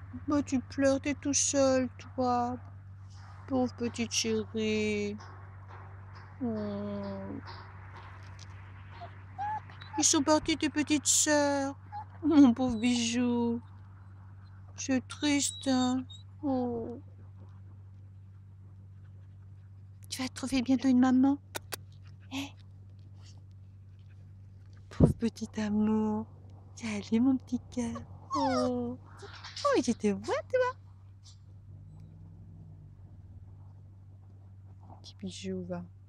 Bah, tu pleures, t'es tout seul, toi. Pauvre petite chérie. Oh. Ils sont partis, tes petites sœurs. Mon pauvre bijou. C'est triste, hein. Oh. Tu vas trouver bientôt une maman. Eh, pauvre petit amour. Tiens, allez, mon petit cœur. Oh. Oh, je te vois, toi. Petit bijou, va.